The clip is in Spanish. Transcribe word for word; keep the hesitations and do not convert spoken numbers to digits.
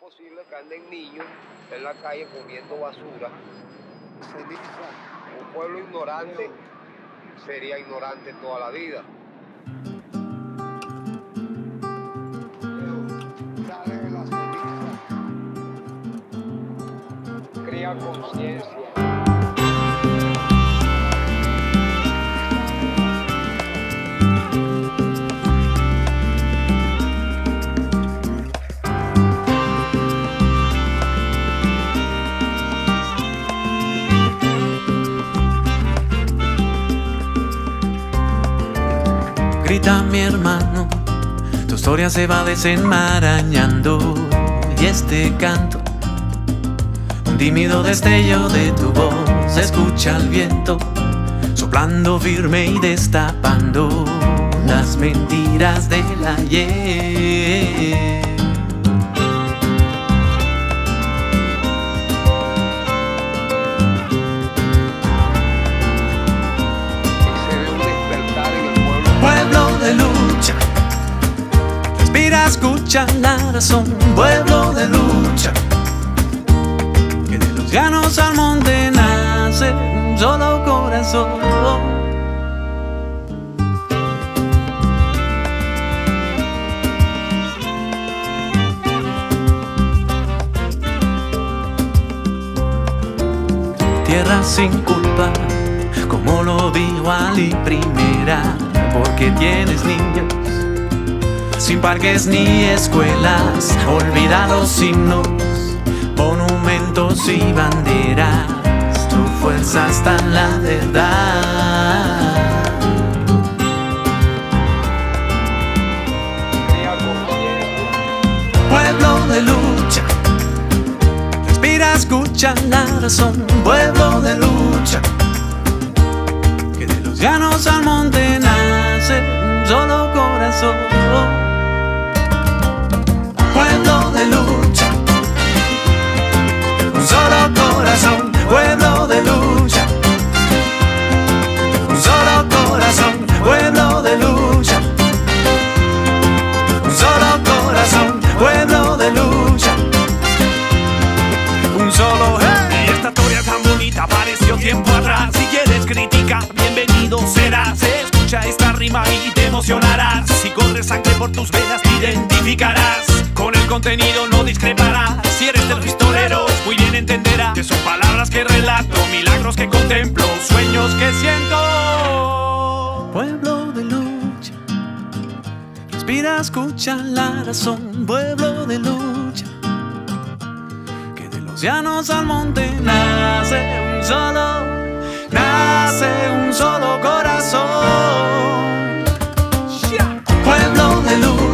posible que anden niños en la calle comiendo basura. Un pueblo ignorante sería ignorante toda la vida. Crea conciencia. Grita mi hermano, tu historia se va desenmarañando y este canto, un tímido destello de tu voz, escucha el viento soplando firme y destapando las mentiras del ayer. De lucha, respira, escucha la razón, pueblo de lucha, que de los llanos al monte nace un solo corazón. Tierra sin culpa, como lo dijo Ali Primera, porque tienes niños sin parques ni escuelas, olvida los himnos, monumentos y banderas, tu fuerza está en la verdad. Pueblo de lucha, respira, escucha la razón, pueblo de lucha, que de los llanos al monte nace un solo corazón. Pueblo de lucha, un solo corazón. Pueblo de lucha, un solo corazón. Pueblo de lucha, un solo corazón. Pueblo de lucha, un solo hey. Y esta historia tan bonita apareció tiempo atrás. Si quieres criticar, bienvenido serás. Escucha esta rima y te emocionarás. Si corre sangre por tus venas te identificarás. Con el contenido no discreparás. Si eres de los pistoleros, muy bien entenderás que son palabras que relato, milagros que contemplo, sueños que siento. Pueblo de lucha, respira, escucha la razón. Pueblo de lucha, que de los llanos al monte nace un solo, nace un solo corazón. Pueblo de lucha,